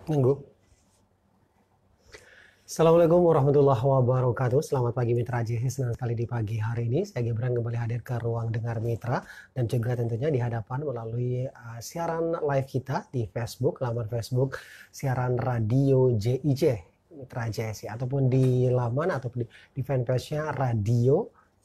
Minggu. Assalamualaikum warahmatullahi wabarakatuh. Selamat pagi Mitra JC. Senang sekali di pagi hari ini saya Gibran kembali hadir ke ruang dengar Mitra dan juga tentunya di hadapan melalui siaran live kita di Facebook, laman Facebook siaran radio JIC Mitra JC, ataupun di laman ataupun di fanpage-nya radio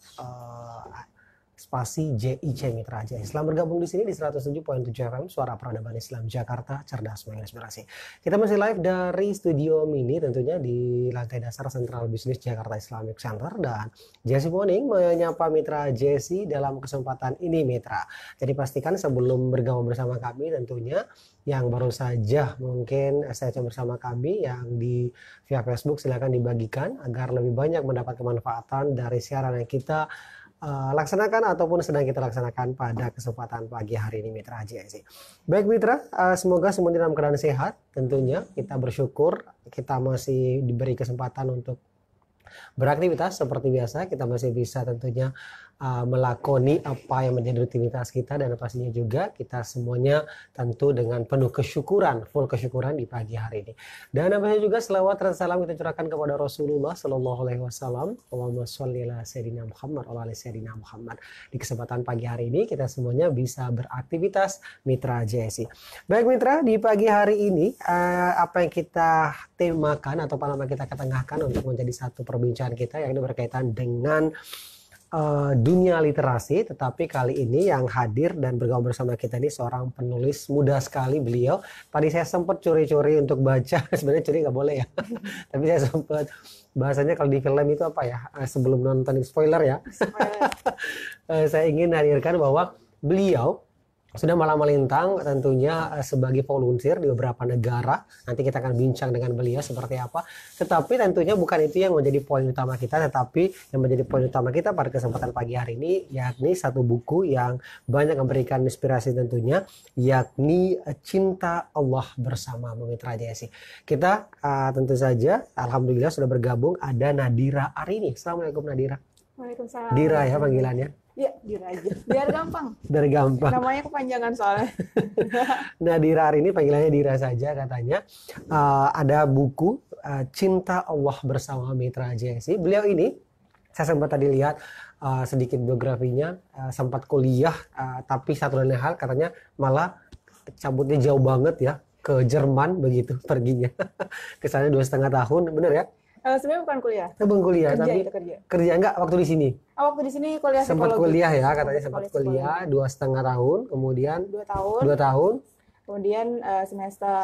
spasi JIC Mitra JC. Selamat bergabung di sini di 107.7 FM Suara Peradaban Islam Jakarta, cerdas menginspirasi. Kita masih live dari studio mini tentunya di lantai dasar Sentral Bisnis Jakarta Islamic Center, dan Jesse Morning menyapa Mitra Jesse dalam kesempatan ini Mitra. Jadi pastikan sebelum bergabung bersama kami tentunya yang baru saja mungkin saya bersama kami yang di via Facebook, silakan dibagikan agar lebih banyak mendapat kemanfaatan dari siaran yang kita laksanakan ataupun sedang kita laksanakan pada kesempatan pagi hari ini Mitra JIC. Baik Mitra, semoga semua dalam keadaan sehat. Tentunya kita bersyukur kita masih diberi kesempatan untuk beraktivitas seperti biasa. Kita masih bisa tentunya melakoni apa yang menjadi rutinitas kita, dan pastinya juga kita semuanya tentu dengan penuh kesyukuran, full kesyukuran di pagi hari ini. Dan namanya juga selawat dan salam kita curahkan kepada Rasulullah Sallallahu Alaihi Wasallam. Allahumma sholli ala sayyidina Muhammad wa ala sayyidina Muhammad. Di kesempatan pagi hari ini kita semuanya bisa beraktivitas Mitra JSI. Baik Mitra, di pagi hari ini apa yang kita temakan atau apa yang kita ketengahkan untuk menjadi satu perbincangan kita yang ini berkaitan dengan dunia literasi, tetapi kali ini yang hadir dan bergabung bersama kita ini seorang penulis muda sekali beliau. Tadi saya sempat curi-curi untuk baca, sebenarnya curi nggak boleh ya, tapi saya sempat bahasanya kalau di film itu apa ya, sebelum nonton spoiler ya, saya ingin hadirkan bahwa beliau sudah malam melintang tentunya sebagai volunteer di beberapa negara. Nanti kita akan bincang dengan beliau seperti apa. Tetapi tentunya bukan itu yang menjadi poin utama kita, tetapi yang menjadi poin utama kita pada kesempatan pagi hari ini yakni satu buku yang banyak memberikan inspirasi tentunya, yakni Cinta Allah Bersama Mitra JSI. Kita tentu saja alhamdulillah sudah bergabung ada Nadira Arini. Assalamualaikum Nadira. Waalaikumsalam. Dira ya panggilannya. Iya, Dira aja. Biar gampang. Biar gampang. Namanya kepanjangan soalnya. Nah, Dira hari ini panggilannya Dira saja katanya. Ada buku Cinta Allah Bersama Mitra JSI. Beliau ini saya sempat tadi lihat sedikit biografinya, sempat kuliah, tapi satu dan lain hal katanya malah cabutnya jauh banget ya ke Jerman begitu perginya. Kesannya 2,5 tahun, bener ya? Sebenarnya bukan kuliah. Bukan kuliah, kerja, tapi itu kerja. Kerja enggak waktu di sini? Waktu di sini kuliah sempat psikologi. Kuliah ya, katanya sempat kuliah 2,5 tahun, kemudian 2 tahun. 2 tahun. Kemudian semester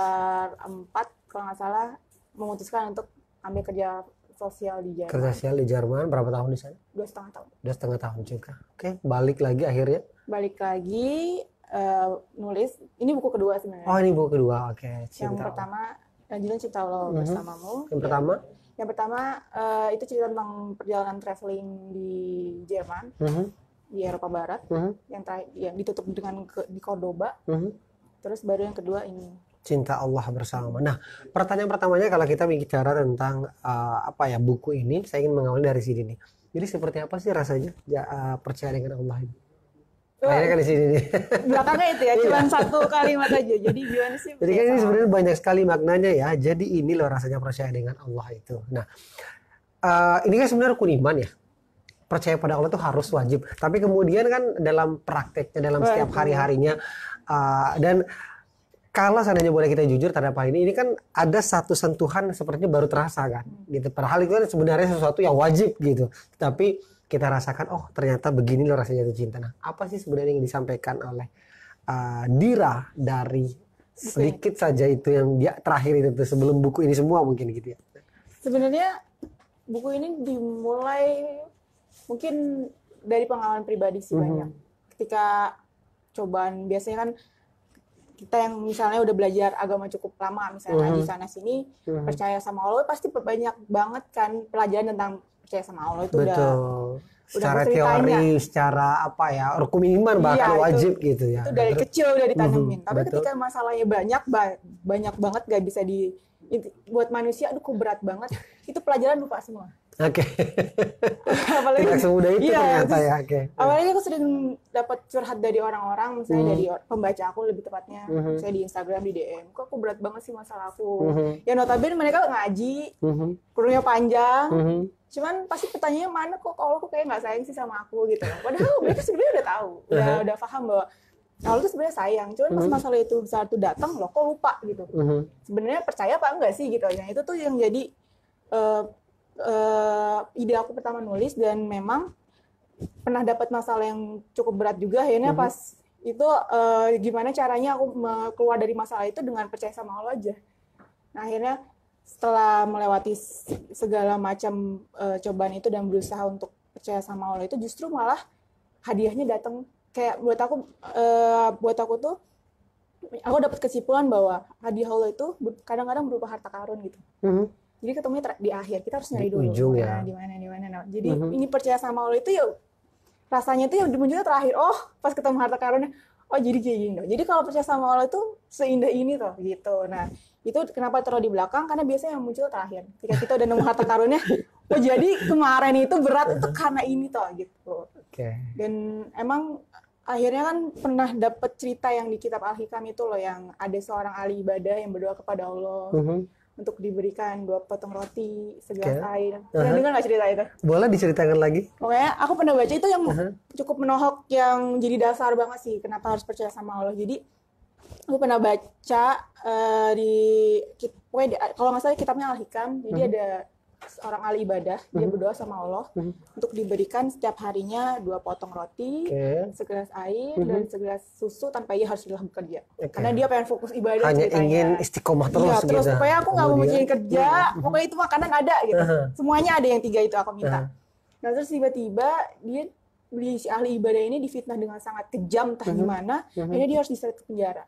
4 kalau nggak salah memutuskan untuk ambil kerja sosial di Jerman. Kerja sosial di Jerman, berapa tahun di sana? 2,5 tahun. 2,5 tahun juga. Oke, balik lagi akhirnya. Balik lagi nulis. Ini buku kedua sebenarnya. Oh, ini buku kedua. Oke, Yang pertama judulnya Cinta Allah Bersamamu. Yang pertama? Yang pertama itu cerita tentang perjalanan traveling di Jerman, di Eropa Barat, yang ditutup dengan di Cordoba. Terus baru yang kedua ini Cinta Allah Bersama. Nah, pertanyaan pertamanya kalau kita bicara tentang buku ini, saya ingin mengawali dari sini nih. Jadi seperti apa sih rasanya percaya dengan Allah ini? Kayaknya kan di sini nih. Belakangnya itu ya, cuma satu kalimat aja. Jadi gimana sih? Jadi kan ini sebenarnya banyak sekali maknanya ya. Jadi ini loh rasanya percaya dengan Allah itu. Nah, ini kan sebenarnya rukun iman ya. Percaya pada Allah itu harus wajib. Tapi kemudian kan dalam prakteknya, dalam setiap hari-harinya, dan kalau seandainya boleh kita jujur terhadap hal ini kan ada satu sentuhan sepertinya baru terasa kan. Gitu. Padahal itu kan sebenarnya sesuatu yang wajib gitu. Tapi kita rasakan, oh ternyata begini loh rasanya jatuh cinta. Nah, apa sih sebenarnya yang disampaikan oleh Dira dari sedikit saja itu yang dia terakhir itu sebelum buku ini semua mungkin gitu ya? Sebenarnya buku ini dimulai mungkin dari pengalaman pribadi sih banyak. Ketika cobaan, biasanya kan kita yang misalnya udah belajar agama cukup lama, misalnya di sana sini percaya sama Allah, pasti banyak banget kan pelajaran tentang percaya sama Allah itu. Betul. Secara teori, secara apa ya, rukun iman bahkan wajib gitu ya. Itu dari kecil udah ditanemin. Tapi ketika masalahnya banyak banget gak bisa buat manusia, aduh kok berat banget. Itu pelajaran lupa semua. Oke. Apalagi Tidak semudah itu iya, ternyata terus ya. Oke. apalagi aku sering dapat curhat dari orang-orang, misalnya Mhm. dari pembaca aku lebih tepatnya, Mhm. misalnya di Instagram, di DM, kok aku berat banget sih masalah aku. Mhm. Ya notabene mereka ngaji, Mhm. kurungnya panjang, Mhm. cuman pasti pertanyaannya mana kok Allah kok kayak nggak sayang sih sama aku gitu loh. Padahal mereka sebenarnya udah tahu, udah paham bahwa Allah tuh sebenarnya sayang, cuman pas masalah itu besar tuh datang loh kok lupa gitu. Mhm. Sebenarnya percaya apa enggak sih gitu. Yang itu tuh yang jadi eh, ide aku pertama nulis, dan memang pernah dapat masalah yang cukup berat juga akhirnya pas itu gimana caranya aku keluar dari masalah itu dengan percaya sama Allah aja. Nah akhirnya setelah melewati segala macam cobaan itu dan berusaha untuk percaya sama Allah itu, justru malah hadiahnya datang. Kayak buat aku tuh aku dapat kesimpulan bahwa hadiah Allah itu kadang-kadang berupa harta karun gitu. Mhm. Jadi ketemunya di akhir, kita harus nyari Di dulu ujung ya. di mana. Nah, jadi ini percaya sama Allah itu ya rasanya tuh yang munculnya terakhir. Oh, pas ketemu harta karunnya, oh jadi kayak gini loh. Jadi kalau percaya sama Allah itu seindah ini tuh gitu. Nah, itu kenapa terlalu di belakang, karena biasanya yang muncul terakhir. Ketika kita udah nemu harta karunnya, oh jadi kemarin itu berat itu karena ini tuh gitu. Oke. Dan emang akhirnya kan pernah dapat cerita yang di kitab Al-Hikam itu loh, yang ada seorang ahli ibadah yang berdoa kepada Allah untuk diberikan 2 potong roti, segelas air. Pernah dengar nggak cerita itu? Boleh diceritakan lagi? Pokoknya aku pernah baca itu yang cukup menohok, yang jadi dasar banget sih kenapa harus percaya sama Allah. Jadi aku pernah baca kalau nggak salah kitabnya Al-Hikam, jadi ada seorang ahli ibadah, dia berdoa sama Allah untuk diberikan setiap harinya 2 potong roti, segelas air, dan segelas susu tanpa ia harus lelah bekerja. Karena dia pengen fokus ibadah Hanya ceritanya. ingin istiqomah terus Iya, gitu. terus supaya aku nggak mau mikirin kerja, pokoknya itu makanan ada gitu. Semuanya ada yang 3 itu aku minta. Nah terus tiba-tiba dia si ahli ibadah ini difitnah dengan sangat kejam, entah gimana, akhirnya dia harus diseret ke penjara.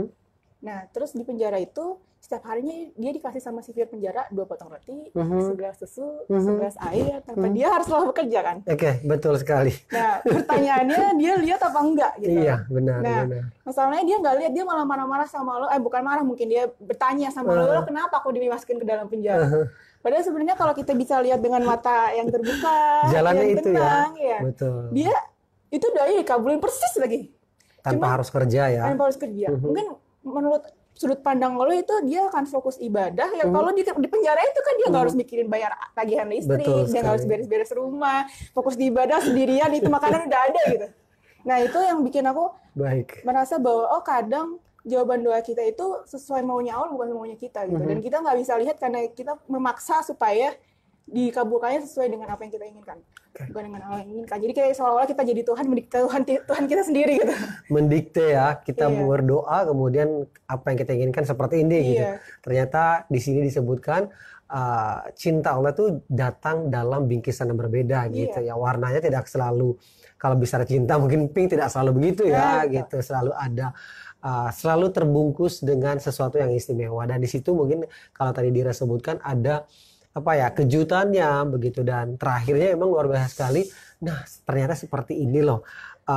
Nah terus di penjara itu setiap harinya dia dikasih sama sipir penjara 2 potong roti, segelas susu, segelas air, tanpa dia harus selalu bekerja kan. Oke, betul sekali. Nah pertanyaannya dia lihat apa enggak gitu. Iya, benar. Nah masalahnya dia nggak lihat, dia malah marah-marah sama lo, bukan marah, mungkin dia bertanya sama lo, kenapa aku dimasukin ke dalam penjara. Padahal sebenarnya kalau kita bisa lihat dengan mata yang terbuka, jalannya yang itu tenang, ya. Betul. Dia itu doanya dikabulin persis lagi. Tanpa harus kerja ya. Tanpa harus kerja. Mungkin menurut sudut pandang lo itu dia akan fokus ibadah, ya kalau di penjara itu kan dia nggak harus mikirin bayar tagihan listrik, dia nggak harus beres-beres rumah, fokus di ibadah sendirian, itu makanan udah ada gitu. Nah itu yang bikin aku merasa bahwa oh kadang jawaban doa kita itu sesuai maunya Allah, bukan maunya kita gitu. Dan kita nggak bisa lihat karena kita memaksa supaya dikabulkannya sesuai dengan apa yang kita inginkan, bukan dengan Allah yang inginkan. Jadi kayak seolah-olah kita jadi Tuhan, mendikte Tuhan kita sendiri gitu. Mendikte ya, kita berdoa kemudian apa yang kita inginkan seperti ini gitu. Ternyata di sini disebutkan cinta Allah itu datang dalam bingkisan yang berbeda gitu ya. Warnanya tidak selalu, kalau bicara cinta mungkin pink tidak selalu begitu ya gitu. Selalu ada selalu terbungkus dengan sesuatu yang istimewa, dan di situ mungkin kalau tadi Dira sebutkan ada kejutannya begitu, dan terakhirnya emang luar biasa sekali. Nah ternyata seperti ini loh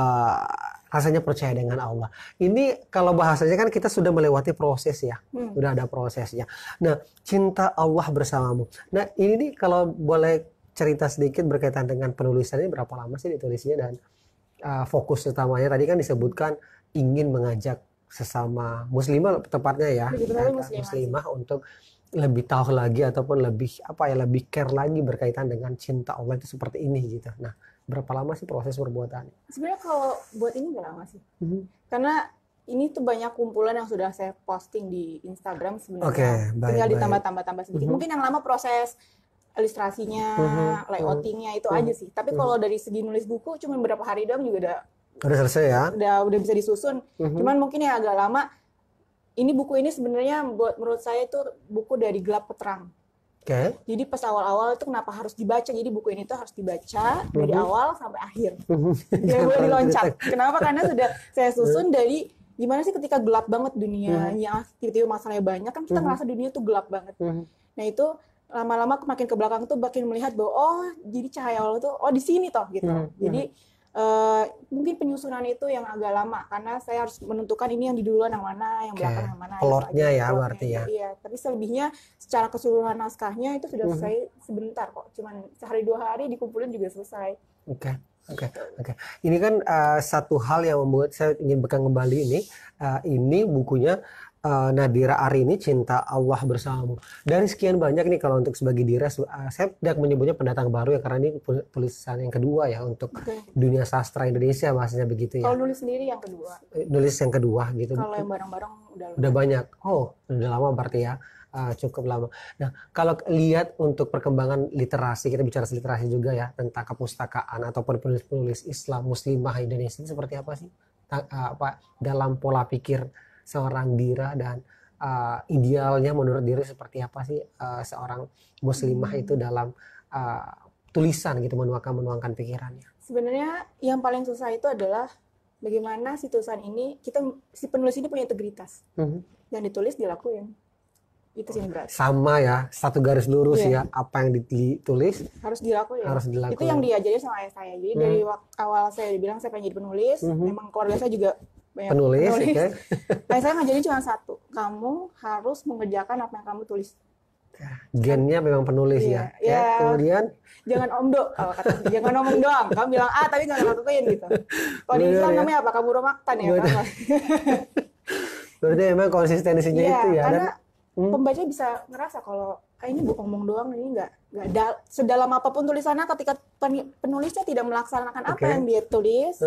rasanya percaya dengan Allah. Ini kalau bahasanya kan kita sudah melewati proses ya, sudah ada prosesnya. Nah cinta Allah bersamamu. Nah ini nih kalau boleh cerita sedikit berkaitan dengan penulisan ini, berapa lama sih ditulisnya, dan fokus utamanya tadi kan disebutkan ingin mengajak sesama muslimah tepatnya ya, muslimah untuk lebih tahu lagi ataupun lebih lebih care lagi berkaitan dengan cinta Allah itu seperti ini gitu. Nah, berapa lama sih proses perbuatannya? Sebenarnya kalau buat ini nggak lama sih, karena ini tuh banyak kumpulan yang sudah saya posting di Instagram sebenarnya. Tinggal ditambah-tambah sedikit. Mungkin yang lama proses ilustrasinya, layoutingnya itu aja sih. Tapi kalau dari segi nulis buku cuma beberapa hari doang juga udah selesai ya. Udah bisa disusun. Cuman mungkin yang agak lama. Ini buku ini sebenarnya menurut saya itu buku dari gelap ke terang. Jadi pas awal-awal itu kenapa harus dibaca? Jadi buku ini tuh harus dibaca dari awal sampai akhir. Tidak boleh diloncat. Kenapa? Karena sudah saya susun dari gimana sih ketika gelap banget dunia, yang tiba-tiba masalahnya banyak kan kita ngerasa dunia tuh gelap banget. Nah itu lama-lama makin ke belakang tuh makin melihat bahwa oh jadi cahaya Allah tuh di sini toh gitu. Jadi mungkin penyusunan itu yang agak lama karena saya harus menentukan ini yang di duluan yang mana, yang belakang yang mana. Plotnya gitu, ya plotnya. berarti ya. Iya, tapi selebihnya secara keseluruhan naskahnya itu sudah selesai sebentar kok. Cuman sehari 2 hari dikumpulin juga selesai. Oke. Ini kan satu hal yang membuat saya ingin bekal kembali ini bukunya Nadira Arini, Cinta Allah Bersamamu. Dari sekian banyak nih, kalau untuk sebagai Dira, saya tidak menyebutnya pendatang baru ya, karena ini tulisan yang kedua ya untuk dunia sastra Indonesia, bahasanya begitu ya. Kalau nulis sendiri yang kedua. Nulis yang kedua gitu. Kalau yang bareng-bareng udah banyak. Oh, udah lama berarti ya. Cukup lama. Nah, kalau lihat untuk perkembangan literasi, kita bicara literasi juga ya, tentang kepustakaan ataupun penulis-penulis Islam Muslimah Indonesia, ini seperti apa sih? Dalam pola pikir seorang Dira, dan idealnya menurut Dira seperti apa sih seorang Muslimah itu dalam tulisan gitu, menuangkan pikirannya? Sebenarnya yang paling susah itu adalah bagaimana si tulisan ini, si penulis ini punya integritas. Yang ditulis dilakuin. Itu sih berat. Sama ya, satu garis lurus ya, apa yang ditulis harus dilakuin. Itu yang diajarin sama ayah saya. Jadi dari awal saya dibilang saya pengen jadi penulis, memang keluarga saya juga banyak penulis. Okay. Ayah saya ngajarin cuma satu, kamu harus mengerjakan apa yang kamu tulis. Gennya memang penulis ya. Kemudian jangan omdo, kalau kata jangan ngomong doang. Kamu bilang tapi nggak lakuin gitu. Kalau di Islam namanya apa? Kamu romaktan ya. Berarti memang konsistensinya itu ya. Karena pembaca bisa ngerasa kalau ini ngomong doang, ini nggak sedalam apapun tulisannya, ketika penulisnya tidak melaksanakan apa yang dia tulis,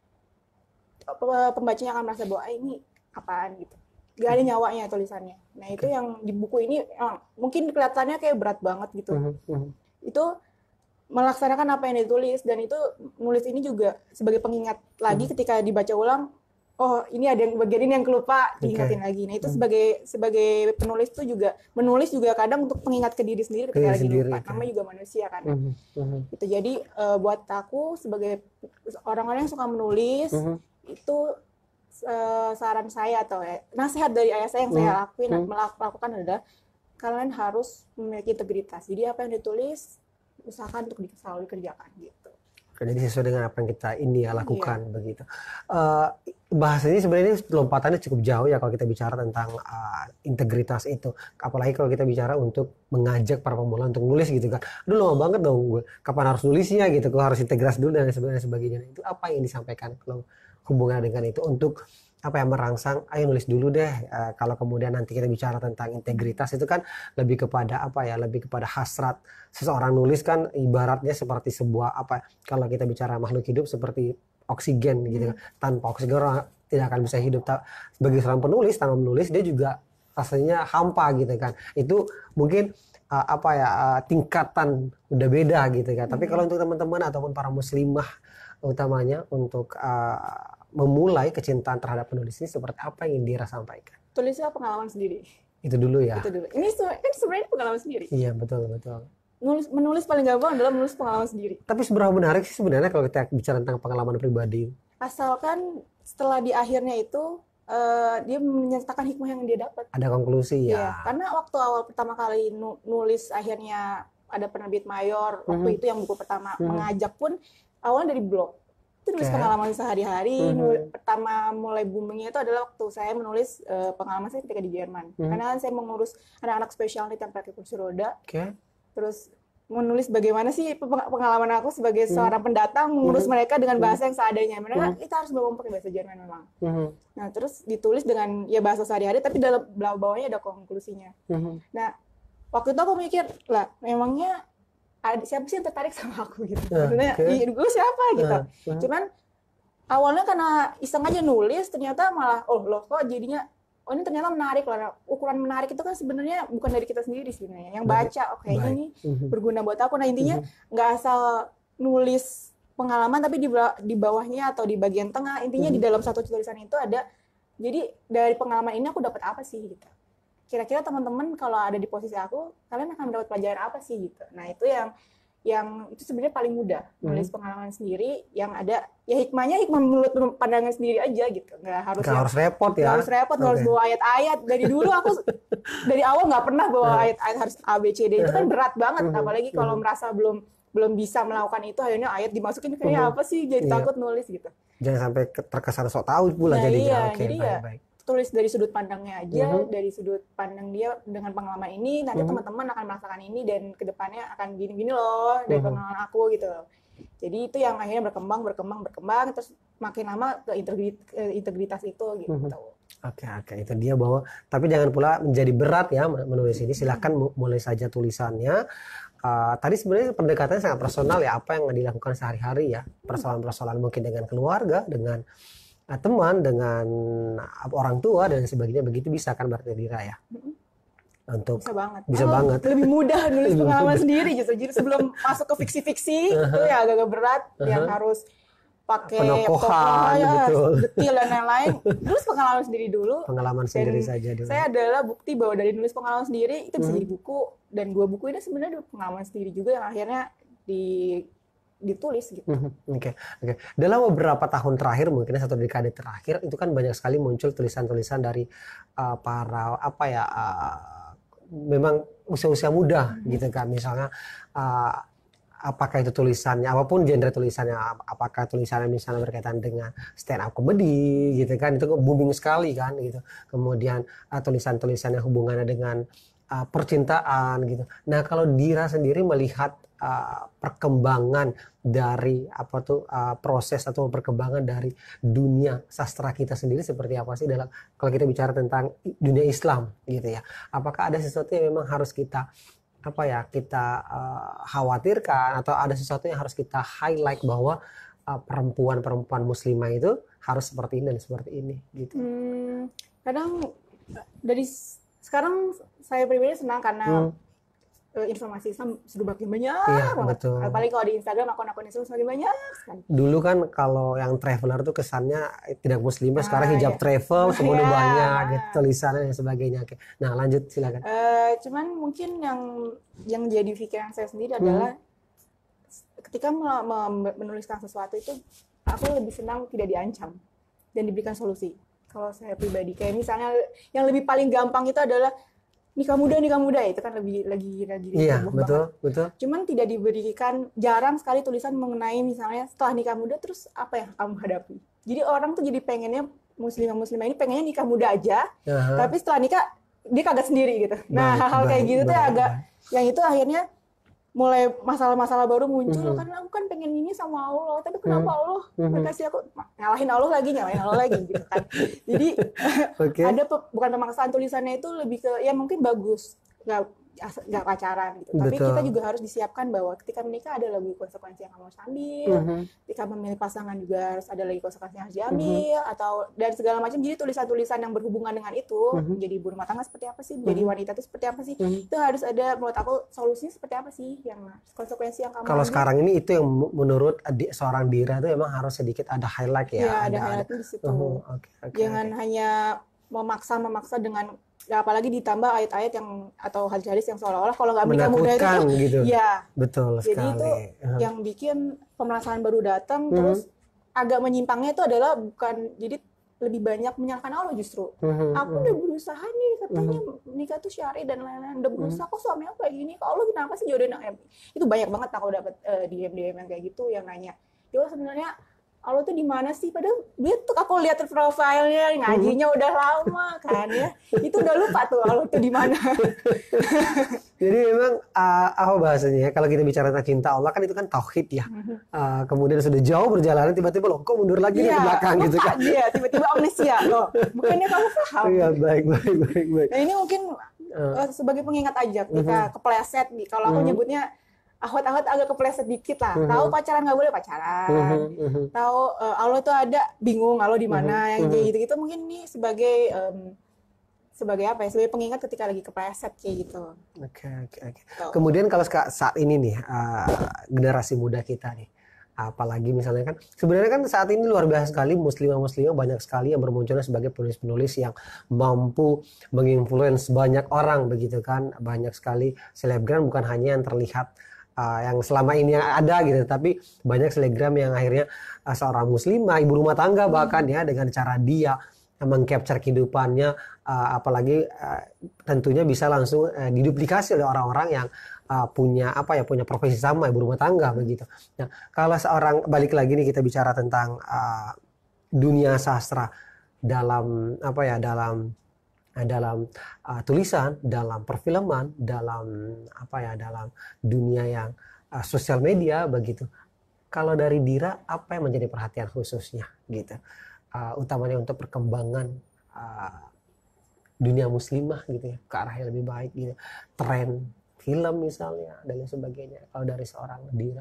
pembacanya akan merasa bahwa ini apaan gitu. Gak ada nyawanya tulisannya. Nah itu yang di buku ini mungkin kelihatannya kayak berat banget gitu. Itu melaksanakan apa yang ditulis, dan itu nulis ini juga sebagai pengingat lagi ketika dibaca ulang. Oh ini ada yang bagian ini yang kelupa, diingatin lagi. Nah itu sebagai penulis itu juga menulis juga kadang untuk pengingat ke diri sendiri ketika lagi lupa. Namanya juga manusia kan. Itu jadi buat aku sebagai orang-orang yang suka menulis itu saran saya atau nasihat dari ayah saya yang saya lakukan adalah kalian harus memiliki integritas. Jadi apa yang ditulis usahakan untuk selalu dikerjakan gitu. Jadi sesuai dengan apa yang kita lakukan begitu. Bahasa ini sebenarnya lompatannya cukup jauh ya kalau kita bicara tentang integritas itu. Apalagi kalau kita bicara untuk mengajak para pemula untuk nulis gitu kan. Aduh lama banget dong gue. Kapan harus nulisnya gitu? Gue harus integritas dulu dan sebagainya. Itu apa yang disampaikan kalau hubungan dengan itu untuk merangsang, ayo nulis dulu deh. Kalau kemudian nanti kita bicara tentang integritas itu kan lebih kepada lebih kepada hasrat seseorang nulis kan, ibaratnya seperti sebuah kalau kita bicara makhluk hidup seperti oksigen gitu kan. Tanpa oksigen orang tidak akan bisa hidup. Bagi seorang penulis, tanpa menulis dia juga rasanya hampa gitu kan. Itu mungkin tingkatan udah beda gitu kan. Tapi kalau untuk teman-teman ataupun para muslimah utamanya untuk memulai kecintaan terhadap penulis ini, seperti apa yang Dira sampaikan? Tulisnya pengalaman sendiri. Itu dulu ya. Itu dulu. Ini kan sebenarnya pengalaman sendiri. Iya betul. Menulis paling gampang adalah menulis pengalaman sendiri. Tapi seberapa menarik sih sebenarnya kalau kita bicara tentang pengalaman pribadi? Asalkan setelah di akhirnya itu dia menyertakan hikmah yang dia dapat. Ada konklusi ya. Iya, karena waktu awal pertama kali nulis akhirnya ada penerbit mayor, waktu itu yang buku pertama mengajak pun awalnya dari blog. Itu nulis pengalaman sehari-hari. Pertama mulai boomingnya itu adalah waktu saya menulis pengalaman saya ketika di Jerman. Karena saya mengurus anak-anak spesial needs yang pakai kursi roda. Terus menulis bagaimana sih pengalaman aku sebagai seorang pendatang mengurus mereka dengan bahasa yang seadanya. Mereka kita harus ngomong pakai bahasa Jerman memang. Nah terus ditulis dengan bahasa sehari-hari, tapi dalam bawahnya ada konklusinya. Nah waktu itu aku mikir lah, memangnya siapa sih yang tertarik sama aku gitu. Maksudnya, gue siapa gitu. Cuman awalnya karena iseng aja nulis, ternyata malah kok jadinya ini ternyata menarik loh. Ukuran menarik itu kan sebenarnya bukan dari kita sendiri sebenarnya. Yang baca, ini berguna buat aku. Nah intinya nggak asal nulis pengalaman, tapi di bawahnya atau di bagian tengah, intinya di dalam satu tulisan itu ada. Jadi dari pengalaman ini aku dapat apa sih gitu. Kira-kira teman-teman kalau ada di posisi aku, kalian akan mendapat pelajaran apa sih gitu. Nah itu yang itu sebenarnya paling mudah, nulis pengalaman sendiri yang ada hikmah menurut pandangan sendiri aja gitu. Nggak harus repot ya. Nggak harus repot, nggak harus bawa ayat-ayat. Dari dulu aku dari awal nggak pernah bawa ayat-ayat harus A B C D, itu kan berat banget. Apalagi kalau merasa belum belum bisa melakukan itu, akhirnya ayat dimasukin kayak apa sih, jadi Iya. takut nulis gitu. Jangan sampai terkesan sok tahu pula Nah jadinya. iya, Oke, jadi ya baik. tulis dari sudut pandangnya aja, dari sudut pandang dia dengan pengalaman ini, nanti teman-teman akan merasakan ini dan kedepannya akan gini-gini loh dari pengalaman aku gitu. Jadi itu yang akhirnya berkembang, terus makin lama ke integritas itu gitu. Oke, itu dia bahwa, tapi jangan pula menjadi berat ya menulis ini. Silahkan mulai saja tulisannya. Tadi sebenarnya pendekatannya sangat personal ya, apa yang dilakukan sehari-hari ya, persoalan-persoalan mungkin dengan keluarga, dengan teman, dengan orang tua dan sebagainya, begitu bisa kan berarti Dira ya? Untuk bisa banget. Lebih mudah nulis pengalaman sendiri justru. Jadi sebelum masuk ke fiksi-fiksi itu ya agak berat, yang harus pakai penokohan, betul, detil dan lain-lain. Nulis pengalaman sendiri dulu. Pengalaman sendiri saja dulu. Saya adalah bukti bahwa dari nulis pengalaman sendiri itu bisa jadi buku, dan 2 buku ini sebenarnya pengalaman sendiri juga yang akhirnya ditulis gitu. Oke. Dalam beberapa tahun terakhir, mungkin 1 dekade terakhir, itu kan banyak sekali muncul tulisan-tulisan dari para memang usia-usia muda gitu kan, misalnya apakah itu tulisannya, apapun genre tulisannya, apakah tulisannya misalnya berkaitan dengan stand up comedy gitu kan, itu booming sekali kan gitu. Kemudian tulisan-tulisan yang hubungannya dengan percintaan gitu. Nah, kalau Dira sendiri melihat perkembangan dari proses atau perkembangan dari dunia sastra kita sendiri seperti apa sih, dalam kalau kita bicara tentang dunia Islam gitu ya, apakah ada sesuatu yang memang harus kita khawatirkan, atau ada sesuatu yang harus kita highlight bahwa perempuan muslimah itu harus seperti ini dan seperti ini gitu? Kadang dari sekarang saya pribadi senang karena informasi Islam sudah makin banyak, betul. Apalagi kalau di Instagram akun-akun Islam semakin banyak sekali. Dulu kan kalau yang traveler tuh kesannya tidak muslimah, sekarang hijab travel semuanya banyak gitu, tulisannya dan sebagainya. Oke. Nah, lanjut silakan. Cuman mungkin yang jadi pikiran saya sendiri adalah ketika menuliskan sesuatu itu aku lebih senang tidak diancam dan diberikan solusi. Kalau saya pribadi, kayak misalnya yang lebih paling gampang itu adalah nikah muda itu kan lagi iya, betul. Cuman tidak diberikan, jarang sekali tulisan mengenai misalnya setelah nikah muda terus apa yang kamu hadapi. Jadi orang tuh jadi pengennya muslimah ini pengennya nikah muda aja, tapi setelah nikah dia kaget sendiri gitu. Nah, hal-hal kayak gitu tuh agak yang itu akhirnya mulai masalah-masalah baru muncul, karena aku kan pengen ini sama Allah, tapi kenapa Allah kasih aku, nyalahin Allah lagi gitu kan. Jadi ada bukan pemaksaan, tulisannya itu lebih ke ya mungkin bagus, nggak pacaran gitu. Tapi kita juga harus disiapkan bahwa ketika menikah ada lagi konsekuensi yang kamu harus ambil, ketika memilih pasangan juga harus ada lagi konsekuensi yang harus diambil, atau dan segala macam. Jadi tulisan-tulisan yang berhubungan dengan itu, menjadi ibu rumah tangga seperti apa sih, menjadi wanita itu seperti apa sih, itu harus ada, menurut aku solusinya seperti apa sih, yang konsekuensi yang kamu kalau ambil. sekarang ini itu yang menurut seorang Dira itu memang harus sedikit ada highlight ya. Iya, ada highlightnya di situ. Jangan hanya memaksa dengan ya, apalagi ditambah ayat-ayat yang atau hadis-hadis yang seolah-olah kalau nggak menikah muda itu gitu. Ya betul jadi sekali. Itu yang bikin pemerasan baru datang, terus agak menyimpangnya itu adalah bukan, jadi lebih banyak menyalahkan Allah justru. Aku udah berusaha nih, katanya nikah tuh syar'i dan lain-lain, udah berusaha, kok suami aku kayak gini, kok Allah kenapa sih jodohin aku? Itu banyak banget aku dapat DM yang kayak gitu, yang nanya, ya sebenarnya Allah tuh di mana sih? Padahal dia tuh, aku lihat profilnya, ngajinya udah lama kan ya. Itu udah lupa tuh Allah tuh di mana. Jadi memang apa bahasanya ya, kalau kita bicara tentang cinta Allah kan itu kan tauhid ya. Kemudian sudah jauh berjalan, tiba-tiba loh kok mundur lagi ke belakang gitu kan. Dia tiba-tiba amnesia loh. Bukannya kamu paham. Iya, baik. Nah, ini mungkin sebagai pengingat aja ketika kepleset nih. Kalau aku nyebutnya ahwat-ahwat agak kepleset dikit lah. Tahu pacaran nggak boleh pacaran. Tahu Allah tuh ada, bingung Allah di mana, yang kayak gitu-gitu mungkin nih sebagai apa ya? Sebagai pengingat ketika lagi kepleset kayak gitu. Oke. Kemudian kalau saat ini nih generasi muda kita nih, apalagi misalnya kan sebenarnya kan saat ini luar biasa sekali muslimah banyak sekali yang bermunculan sebagai penulis-penulis yang mampu menginfluence banyak orang begitu kan. Banyak sekali selebgram, bukan hanya yang terlihat yang selama ini yang ada gitu, tapi banyak selebgram yang akhirnya seorang muslimah, ibu rumah tangga bahkan ya, dengan cara dia mengcapture kehidupannya, apalagi tentunya bisa langsung diduplikasi oleh orang-orang yang punya punya profesi sama, ibu rumah tangga begitu. Nah, kalau seorang balik lagi nih kita bicara tentang dunia sastra dalam dalam tulisan, dalam perfilman, dalam dunia yang sosial media begitu. Kalau dari Dira, apa yang menjadi perhatian khususnya gitu? Utamanya untuk perkembangan dunia muslimah gitu ya, ke arah yang lebih baik gitu. Tren film misalnya dan lain sebagainya. Kalau dari seorang Dira?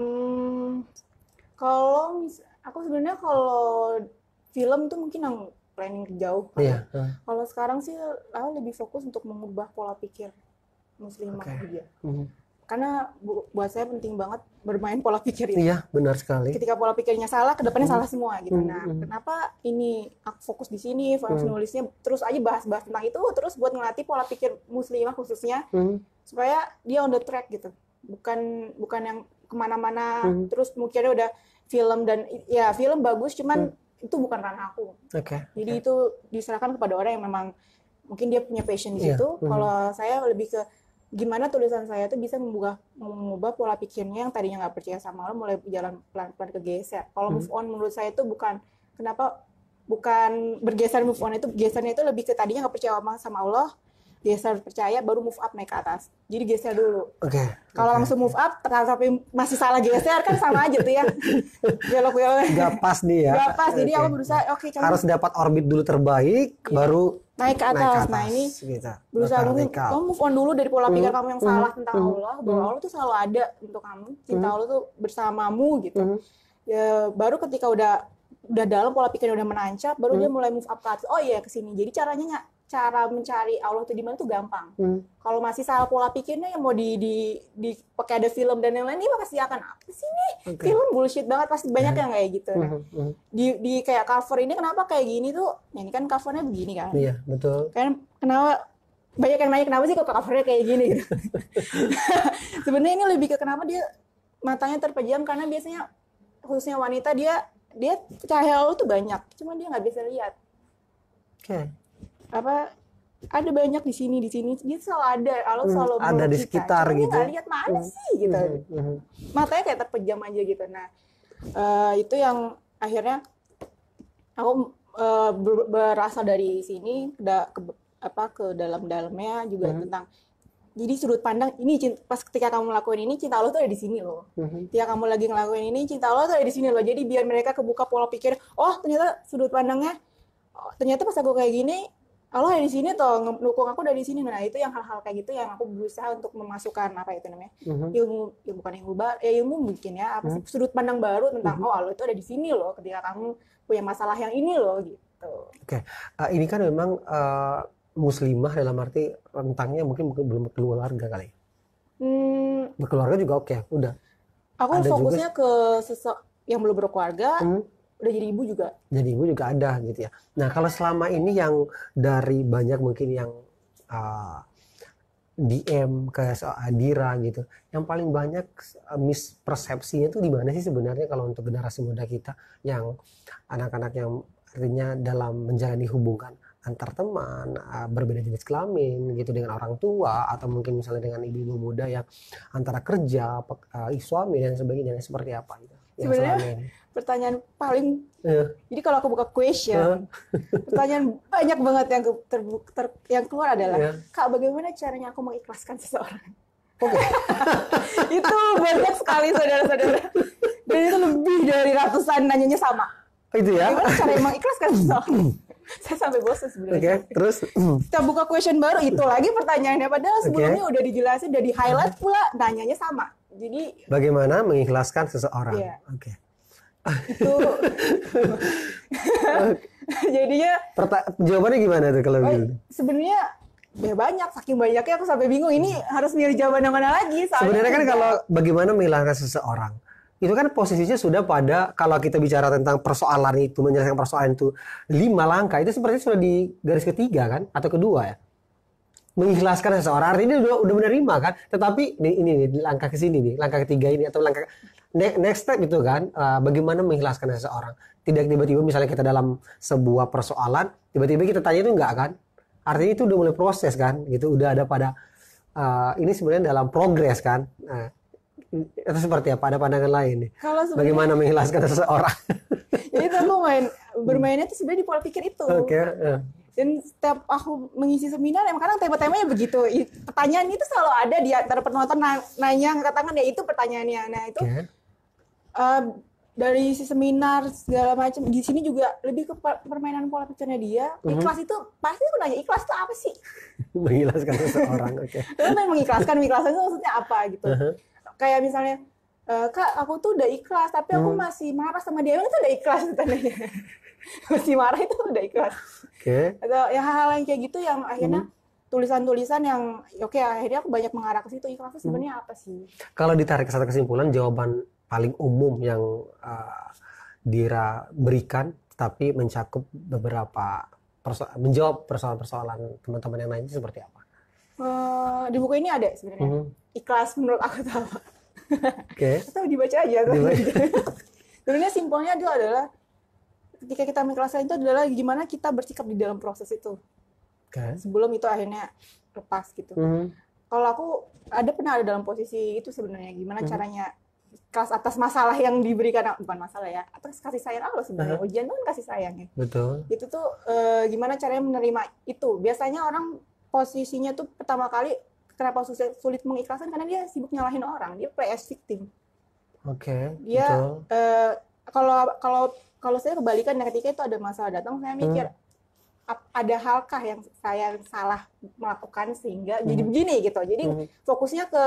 Aku sebenarnya kalau film tuh mungkin yang planning jauh. Iya. Kalau sekarang sih aku lebih fokus untuk mengubah pola pikir muslimah dia. Karena buat saya penting banget bermain pola pikir itu. Iya, benar sekali. Ketika pola pikirnya salah, kedepannya salah semua gitu. Nah, kenapa ini aku fokus di sini, fokus nulisnya terus aja bahas-bahas tentang itu, terus buat ngelatih pola pikir muslimah khususnya, supaya dia on the track gitu. Bukan yang kemana-mana, terus mungkin udah film dan ya film bagus, cuman itu bukan ranah aku. Jadi itu diserahkan kepada orang yang memang mungkin dia punya passion di situ. Kalau saya lebih ke gimana tulisan saya tuh bisa mengubah pola pikirnya yang tadinya nggak percaya sama Allah mulai jalan pelan-pelan kegeser. Kalau move on menurut saya itu bukan bergeser, move on itu gesernya itu lebih ke tadinya nggak percaya sama Allah, geser percaya baru move up naik ke atas. Jadi geser dulu. Kalau langsung move up tapi masih salah geser kan sama aja tuh ya. Belok-belok. Gak pas nih ya. Gak pas. Jadi aku berusaha harus dapat orbit dulu terbaik baru naik ke atas. Nah ini gitu. Berusaha kamu move on dulu dari pola pikir kamu yang salah tentang Allah, bahwa Allah tuh selalu ada untuk kamu, cinta Allah tuh bersamamu gitu. Ya baru ketika udah dalam pola pikirnya udah menancap, baru dia mulai move up ke atas. Oh iya, ke sini. Jadi cara mencari Allah tuh di mana tuh gampang. Kalau masih salah pola pikirnya yang mau di pakai ada film dan yang lain, ini pasti akan apa sih nih? Film bullshit banget, pasti banyak yang kayak gitu. Nah, di kayak cover ini kenapa kayak gini tuh? Ya, ini kan covernya begini kan. Iya, betul. Kan kenapa banyak yang nanya kenapa sih kok covernya kayak gini gitu. Sebenarnya ini lebih ke kenapa dia matanya terpejam, karena biasanya khususnya wanita dia cahaya Allah tuh banyak, cuma dia nggak bisa lihat. Ada banyak di sini dia selalu ada, Allah selalu ada di sekitar kita. gitu. Nggak lihat mana sih gitu. Matanya kayak terpejam aja gitu. Nah, itu yang akhirnya aku berasal dari sini ke dalam-dalamnya juga tentang jadi sudut pandang ini pas ketika kamu lakuin ini cinta Allah tuh ada di sini loh. Ketika kamu lagi ngelakuin ini cinta Allah tuh ada di sini loh. Jadi biar mereka kebuka pola pikir, oh ternyata sudut pandangnya ternyata pas aku kayak gini Allah ada di sini toh, dukung aku dari sini. Nah, itu yang hal-hal kayak gitu yang aku berusaha untuk memasukkan ilmu mungkin ya, sudut pandang baru tentang oh Allah itu ada di sini loh ketika kamu punya masalah yang ini loh gitu. Ini kan memang muslimah dalam arti rentangnya mungkin belum berkeluarga kali. Berkeluarga juga udah. Aku ada fokusnya ke yang belum berkeluarga. Udah jadi ibu juga. Jadi ibu juga ada gitu ya. Nah, kalau selama ini yang dari banyak mungkin yang DM ke Dira gitu, yang paling banyak mispersepsinya itu di mana sih sebenarnya kalau untuk generasi muda kita yang anak-anak yang artinya dalam menjalani hubungan antar teman, berbeda jenis kelamin gitu dengan orang tua, atau mungkin misalnya dengan ibu-ibu muda yang antara kerja, suami dan sebagainya, seperti apa gitu? Sebenarnya pertanyaan paling jadi kalau aku buka question pertanyaan banyak banget yang keluar adalah Kak, bagaimana caranya aku mengikhlaskan seseorang? Itu banyak sekali saudara-saudara, dan itu lebih dari ratusan nanyanya sama. Itu ya, gimana caranya mengikhlaskan seseorang? Saya sampai bosan sebenarnya. Terus kita buka question baru, itu lagi pertanyaannya, padahal sebelumnya udah dijelasin, udah di highlight pula, nanyanya sama. Jadi bagaimana mengikhlaskan seseorang? Itu jadinya jawabannya gimana tuh kalau gitu? Sebenarnya banyak, saking banyaknya aku sampai bingung ini harus milih jawaban yang mana lagi. Sebenarnya kan kalau bagaimana menghilangkan seseorang itu kan posisinya sudah pada, kalau kita bicara tentang persoalan itu, menyelesaikan persoalan itu 5 langkah, itu sepertinya sudah di garis ketiga kan atau kedua ya? mengikhlaskan seseorang, artinya dia udah menerima kan. Tetapi ini nih, langkah ke sini nih, langkah ketiga ini atau langkah next step itu kan, bagaimana mengikhlaskan seseorang. Tidak tiba-tiba misalnya kita dalam sebuah persoalan, tiba-tiba kita tanya itu enggak kan. Artinya itu udah mulai proses kan, gitu. Udah ada pada ini sebenarnya dalam progres kan. Nah, itu seperti apa? Ada pandangan lain nih. Kalau Bagaimana mengikhlaskan seseorang? jadi tuh aku bermainnya tuh sebenarnya di pola pikir itu. Oke. Dan setiap aku mengisi seminar, emang kadang tema-temanya begitu. Pertanyaan itu selalu ada di antara penonton nanya, katakan ya itu pertanyaannya. Nah itu dari si seminar segala macam, di sini juga lebih ke permainan pola pikirnya dia. Ikhlas itu pasti aku nanya, ikhlas itu apa sih? Mengikhlaskan seseorang, oke. Lalu mengikhlaskan itu maksudnya apa gitu? Kayak misalnya, Kak, aku tuh udah ikhlas, tapi aku masih marah sama dia. Itu udah ikhlas tandanya. Masih marah itu udah ikhlas. Atau ya hal-hal yang kayak gitu yang akhirnya tulisan-tulisan yang oke, akhirnya aku banyak mengarah ke situ. Ikhlas itu sebenarnya apa sih? Kalau ditarik ke satu kesimpulan, jawaban paling umum yang Dira berikan tapi mencakup beberapa menjawab persoalan-persoalan teman-teman yang lain itu seperti apa? Di buku ini ada sebenarnya. Ikhlas menurut aku tuh apa? Atau dibaca aja tuh. Sebenarnya simpelnya itu adalah ketika kita mengikhlaskan itu adalah gimana kita bersikap di dalam proses itu. Sebelum itu akhirnya lepas gitu. Kalau aku pernah ada dalam posisi itu sebenarnya, gimana caranya ikhlas atas masalah yang diberikan, bukan masalah ya, atas kasih sayang Allah sebenarnya. Ujian itu kan kasih sayang ya. Betul. Itu tuh gimana caranya menerima itu. Biasanya orang posisinya tuh pertama kali kenapa sulit mengikhlaskan karena dia sibuk nyalahin orang, dia play as victim. Dia kalau saya kebalikan, ketika itu ada masalah datang, saya mikir ada halkah yang saya salah melakukan sehingga jadi begini gitu. Jadi fokusnya ke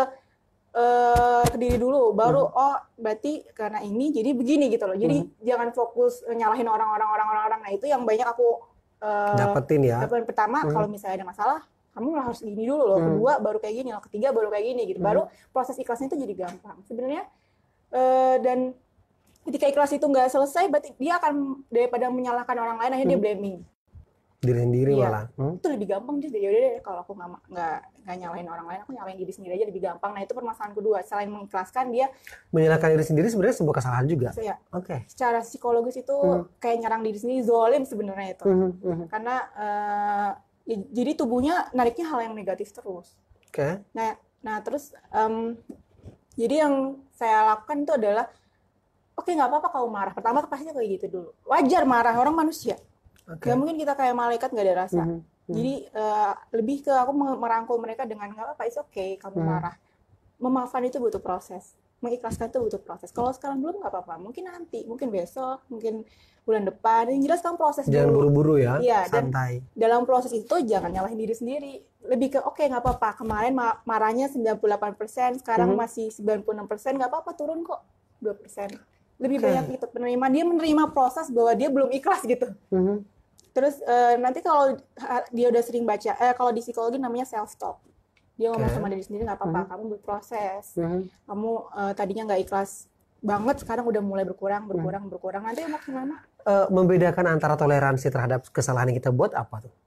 diri dulu, baru berarti karena ini jadi begini gitu loh. Jadi jangan fokus nyalahin orang. Nah itu yang banyak aku dapetin ya. Pertama kalau misalnya ada masalah, kamu harus gini dulu loh. Kedua baru kayak gini loh. Ketiga baru kayak gini gitu. Baru proses ikhlasnya itu jadi gampang sebenarnya. Dan ketika ikhlas itu nggak selesai, berarti dia akan daripada menyalahkan orang lain, akhirnya dia blaming diri sendiri malah. Itu lebih gampang dia. Yaudah deh, kalau aku nggak nyalahin orang lain, aku nyalahin diri sendiri aja lebih gampang. Nah itu permasalahan kedua. Selain mengikhlaskan, dia menyalahkan diri sendiri sebenarnya sebuah kesalahan juga. Ya. Secara psikologis itu kayak nyerang diri sendiri, zolim sebenarnya itu. Karena jadi tubuhnya nariknya hal yang negatif terus. Nah terus jadi yang saya lakukan itu adalah nggak apa-apa kamu marah. Pertama pasti kayak gitu dulu. Wajar marah, orang manusia. Gak mungkin kita kayak malaikat nggak ada rasa. Jadi lebih ke aku merangkul mereka dengan nggak apa-apa, it's okay kamu marah. Memaafkan itu butuh proses. Mengikhlaskan itu butuh proses. Kalau sekarang belum nggak apa-apa. Mungkin nanti, mungkin besok, mungkin bulan depan. Yang jelas kamu proses dulu. Jangan buru-buru ya, santai. Dan dalam proses itu jangan nyalahin diri sendiri. Lebih ke nggak apa-apa. Kemarin marahnya 98%, sekarang masih 96%, nggak apa-apa, turun kok 2%. Lebih banyak itu dia menerima proses bahwa dia belum ikhlas gitu. Terus nanti kalau dia udah sering baca, kalau di psikologi namanya self talk, dia ngomong sama diri sendiri, nggak apa-apa, kamu berproses, kamu tadinya nggak ikhlas banget, sekarang udah mulai berkurang, nanti makin lama. Membedakan antara toleransi terhadap kesalahan yang kita buat apa tuh?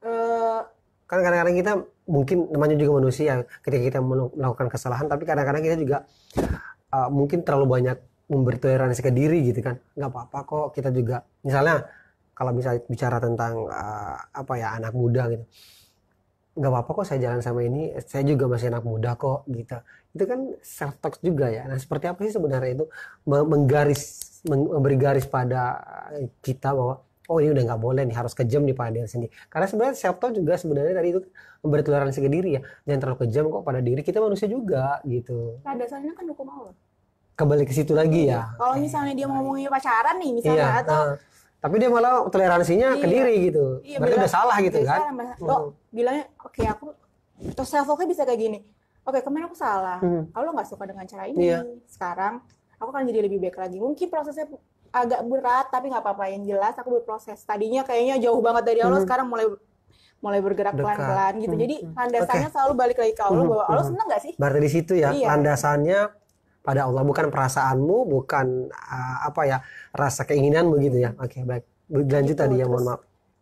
Kan kadang-kadang kita mungkin namanya juga manusia, ketika kita melakukan kesalahan, tapi kadang-kadang kita juga mungkin terlalu banyak memberi toleransi ke diri gitu kan. Nggak apa-apa kok, kita juga misalnya kalau misalnya bicara tentang anak muda gitu, nggak apa-apa kok saya jalan sama ini, saya juga masih anak muda kok gitu. Itu kan self talk juga ya. Nah seperti apa sih sebenarnya itu memberi garis pada kita bahwa ini udah nggak boleh nih, harus kejam nih pada diri sendiri. Karena sebenarnya self talk juga sebenarnya dari itu memberi toleransi ke diri ya. Jangan terlalu kejam kok pada diri, kita manusia juga gitu. Nah dasarnya kan hukum Allah. Kembali ke situ lagi ya. Kalau misalnya dia ngomongin pacaran nih misalnya tapi dia malah toleransinya ke diri gitu. Berarti udah salah gitu kan. Bilangnya aku terus self talk-nya bisa kayak gini. Kemarin aku salah. Kalau nggak suka dengan cara ini. Sekarang aku akan jadi lebih baik lagi. Mungkin prosesnya agak berat tapi nggak apa-apa, yang jelas aku berproses. Tadinya kayaknya jauh banget dari Allah, sekarang mulai bergerak pelan-pelan gitu. Jadi landasannya selalu balik lagi ke Allah, bahwa Allah senang nggak sih? Berarti di situ ya landasannya pada Allah, bukan perasaanmu, bukan rasa keinginan begitu ya. Baik. Lanjut tadi ya, mohon maaf.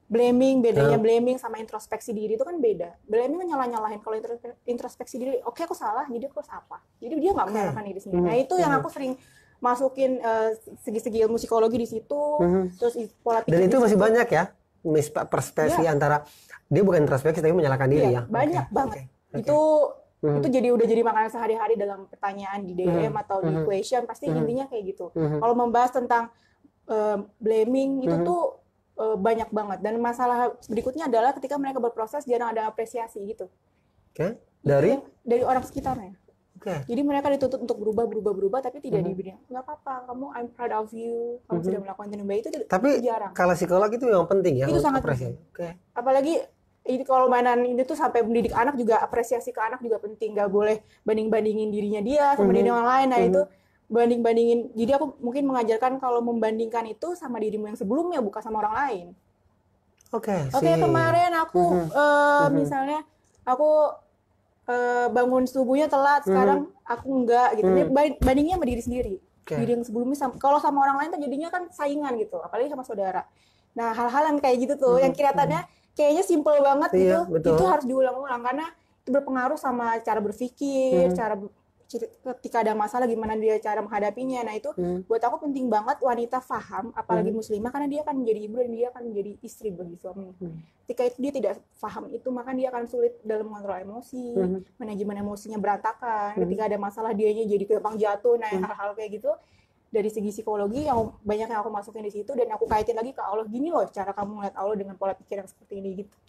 bedanya blaming sama introspeksi diri itu kan beda. Blaming kan nyalah-nyalahin, kalau introspeksi diri, oke aku salah, jadi aku harus apa? Jadi dia nggak menyalahkan diri sendiri. Nah itu yang aku sering masukin segi-segi ilmu psikologi di situ, terus pola pikir. Dan itu masih banyak ya, perspektif antara dia bukan introspeksi tapi menyalahkan diri ya. Banyak banget. Itu udah jadi makanan sehari-hari dalam pertanyaan di DM atau di question, pasti intinya kayak gitu. Kalau membahas tentang blaming itu tuh banyak banget, dan masalah berikutnya adalah ketika mereka berproses jarang ada apresiasi gitu. Dari orang sekitarnya. Jadi mereka dituntut untuk berubah tapi tidak diberi. Nggak apa-apa, kamu, I'm proud of you, kamu sudah melakukan yang baik, itu tapi jarang. Kalau psikolog itu yang penting ya. Itu sangat penting. Apalagi ini kalau mainan ini tuh sampai mendidik anak juga, apresiasi ke anak juga penting. Nggak boleh banding-bandingin dirinya dia sama diri orang lain. Nah itu banding-bandingin. Jadi aku mungkin mengajarkan kalau membandingkan itu sama dirimu yang sebelumnya, bukan sama orang lain. Oke, kemarin aku misalnya aku bangun subuhnya telat, sekarang aku enggak gitu. Bandingnya sama diri sendiri. Diri yang sebelumnya kalau sama orang lain tuh jadinya kan saingan gitu, apalagi sama saudara. Nah, hal-hal yang kayak gitu tuh yang kelihatannya kayaknya simple banget gitu, itu harus diulang-ulang karena itu berpengaruh sama cara berpikir, ketika ada masalah gimana dia cara menghadapinya. Nah itu buat aku penting banget wanita paham, apalagi muslimah, karena dia akan menjadi ibu dan dia akan menjadi istri bagi suami. Ketika itu dia tidak paham itu, maka dia akan sulit dalam mengontrol emosi, manajemen emosinya berantakan. Ketika ada masalah dianya jadi gampang jatuh. Nah hal-hal kayak gitu dari segi psikologi yang banyak yang aku masukin di situ, dan aku kaitin lagi ke Allah. Gini loh cara kamu melihat Allah dengan pola pikir yang seperti ini gitu.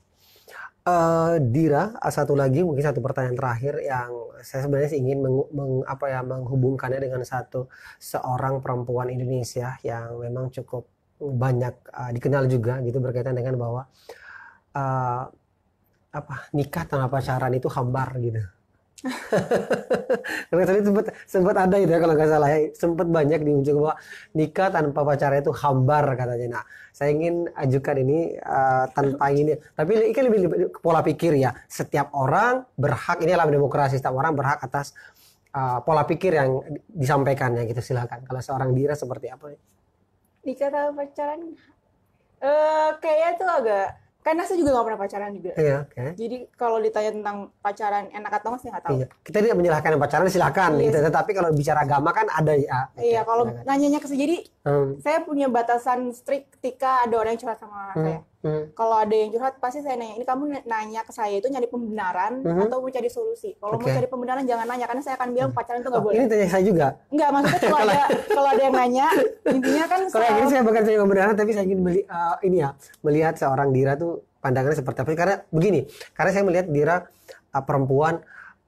Dira, satu lagi mungkin satu pertanyaan terakhir yang saya sebenarnya ingin menghubungkannya dengan seorang perempuan Indonesia yang memang cukup banyak dikenal juga gitu, berkaitan dengan bahwa nikah tanpa pacaran itu hambar gitu. Karena tadi sempat ada itu ya, kalau nggak salah ya, sempat banyak di ujung bahwa nikah tanpa pacaran itu hambar katanya. Nah, saya ingin ajukan ini tanpa ini, tapi ini kan lebih pola pikir ya. Setiap orang berhak, ini adalah demokrasi, setiap orang berhak atas pola pikir yang disampaikannya gitu. Silakan. Kalau seorang Dira seperti apa? Nikah tanpa pacaran, kayaknya tuh agak. Karena saya juga nggak pernah pacaran juga. Jadi kalau ditanya tentang pacaran enak atau nggak, saya nggak tahu. Kita tidak menyalahkan yang pacaran, silakan. Gitu. Tetapi kalau bicara agama kan ada ya. Kalau nanyanya ke saya, jadi saya punya batasan strict ketika ada orang yang curhat sama saya. Kalau ada yang curhat, pasti saya nanya, ini kamu nanya ke saya itu nyari pembenaran atau mau cari solusi? Kalau mau cari pembenaran jangan nanya, karena saya akan bilang pacaran itu nggak boleh. Ini tanya saya juga. Enggak, maksudnya kalau ada yang nanya, intinya kan kalau ini saya bukan cari pembenaran, tapi saya ingin melihat seorang Dira tuh pandangannya seperti apa. Karena begini, karena saya melihat Dira perempuan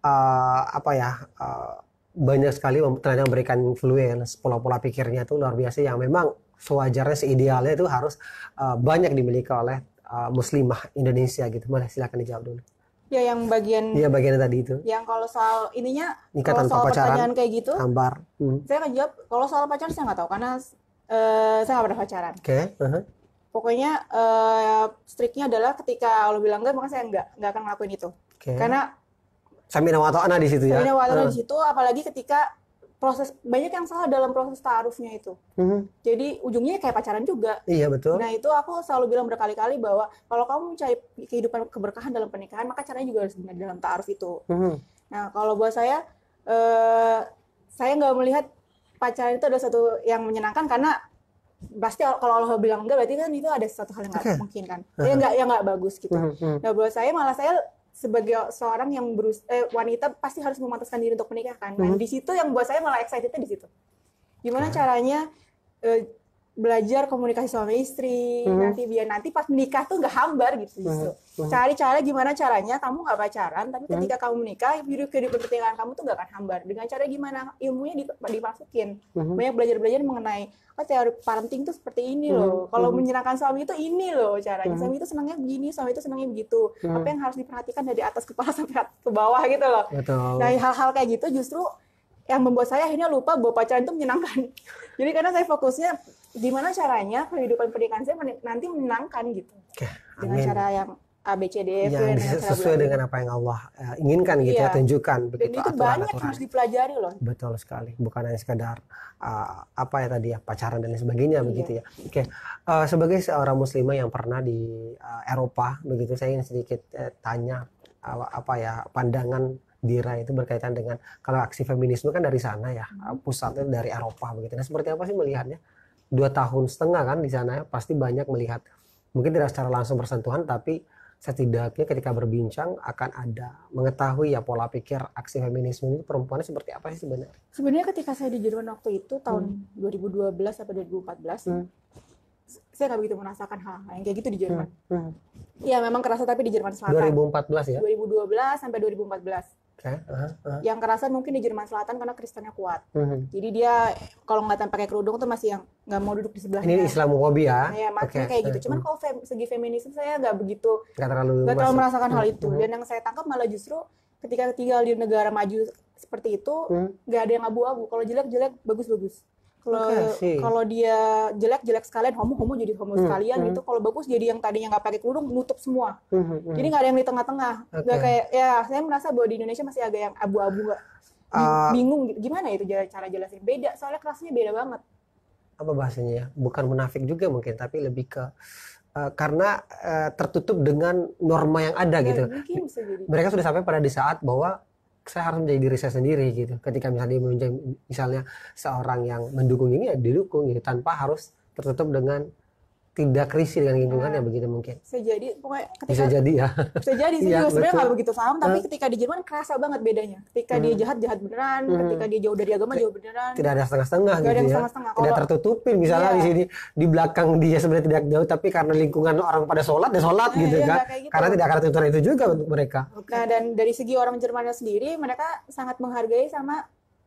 banyak sekali ternyata memberikan influence, pola-pola pikirnya itu luar biasa, yang memang sewajarnya, seidealnya itu harus banyak dimiliki oleh muslimah Indonesia gitu. Boleh silakan dijawab dulu. Ya yang bagian tadi itu. Yang kalau soal ininya, nikah kalau tanpa soal pacaran, pertanyaan kayak gitu, hambar. Saya akan jawab, kalau soal pacaran saya nggak tahu karena saya nggak pernah pacaran. Pokoknya striknya adalah ketika Allah bilang enggak, maka saya nggak akan ngelakuin itu. Karena Samina wa ta'ana di situ ya. Samina wa ta'ana di situ, apalagi ketika proses, banyak yang salah dalam proses ta'arufnya itu. Jadi ujungnya kayak pacaran juga. Iya betul. Nah itu aku selalu bilang berkali-kali bahwa kalau kamu mencari kehidupan keberkahan dalam pernikahan, maka caranya juga harus benar dalam ta'aruf itu. Nah kalau buat saya nggak melihat pacaran itu ada satu yang menyenangkan, karena pasti kalau Allah bilang enggak, berarti kan itu ada sesuatu hal yang nggak mungkin kan. Yang nggak bagus gitu. Nah buat saya, malah saya sebagai seorang yang wanita pasti harus memantaskan diri untuk menikah kan. Nah, di situ yang buat saya malah excitednya di situ. Gimana caranya belajar komunikasi suami istri, biar nanti pas menikah tuh nggak hambar gitu. Cari cara gimana caranya kamu nggak pacaran, tapi ketika kamu menikah, kehidupan pernikahan kamu tuh nggak akan hambar. Dengan cara gimana? Ilmunya dimasukin. Banyak belajar mengenai teori parenting tuh seperti ini loh. Kalau menyenangkan suami itu ini loh caranya. Suami itu senangnya begini, suami itu senangnya begitu. Apa yang harus diperhatikan dari atas kepala sampai ke bawah gitu loh. Betul. Nah hal-hal kayak gitu justru yang membuat saya akhirnya lupa bahwa pacaran itu menyenangkan. Jadi karena saya fokusnya gimana caranya kehidupan pernikahan saya nanti menyenangkan gitu. Oke, dengan cara yang A B C D E F yang dengan cara sesuai belajar. dengan apa yang Allah inginkan gitu ya, Iya. tunjukkan Dan begitu itu banyak yang aturan-aturan. harus dipelajari loh. Betul sekali, bukan hanya sekedar apa ya tadi ya, pacaran dan lain sebagainya Iya. begitu ya. Oke, sebagai seorang muslimah yang pernah di Eropa begitu, saya ingin sedikit tanya apa ya pandangan Dira itu berkaitan dengan kalau aksi feminisme kan dari sana ya, pusatnya dari Eropa begitu. Nah, seperti apa sih melihatnya? 2 tahun setengah kan di sana, pasti banyak melihat, mungkin tidak secara langsung bersentuhan, tapi setidaknya ketika berbincang akan ada mengetahui ya pola pikir aksi feminisme ini perempuannya seperti apa sih sebenarnya. Sebenarnya ketika saya di Jerman waktu itu tahun 2012 sampai 2014, saya nggak begitu merasakan hal yang kayak gitu di Jerman. Iya memang kerasa, tapi di Jerman Selatan. 2014 ya? 2012 sampai 2014. Oke. Yang kerasa mungkin di Jerman Selatan karena Kristennya kuat. Jadi dia kalau ngeliatan pakai kerudung tuh masih yang nggak mau duduk di sebelahnya. Ini Islamofobia. Ya, maksudnya kayak gitu. Cuman kalau segi feminisme saya nggak terlalu merasakan hal itu. Dan yang saya tangkap malah justru ketika tinggal di negara maju seperti itu, nggak ada yang abu-abu. Kalau jelek-jelek, bagus-bagus. Kalau dia jelek sekalian, homo jadi homo sekalian gitu. Kalau bagus jadi yang tadinya nggak pakai kerudung nutup semua. Jadi nggak ada yang di tengah-tengah. Nggak kayak ya saya merasa bahwa di Indonesia masih agak yang abu-abu, nggak bingung gitu. Gimana itu cara jelasin? Beda, soalnya kelasnya beda banget. Apa bahasanya ya? Bukan munafik juga mungkin, tapi lebih ke karena tertutup dengan norma yang ada gitu. Mungkin bisa jadi. Mereka sudah sampai pada di saat bahwa saya harus menjadi diri saya sendiri gitu. Ketika misalnya dia menjadi misalnya seorang yang mendukung ini ya didukung gitu, tanpa harus tertutup dengan tidak risih dengan lingkungannya begitu mungkin. Bisa jadi, pokoknya ketika Bisa jadi ya. Bisa jadi, saya Iya, juga sebenarnya betul. nggak begitu paham, tapi ketika di Jerman kerasa banget bedanya. Ketika dia jahat beneran, ketika dia jauh dari agama jauh beneran. Tidak ada setengah-setengah Nggak gitu ada yang ya. setengah-setengah. Tidak Kalau- tertutupin misalnya Iya. di sini di belakang dia sebenarnya tidak jauh, tapi karena lingkungan orang pada sholat dan sholat gitu iya, kan. nggak kayak gitu. Karena tidak akan tuntunan itu juga untuk mereka. Nah, dan dari segi orang Jermannya sendiri, mereka sangat menghargai sama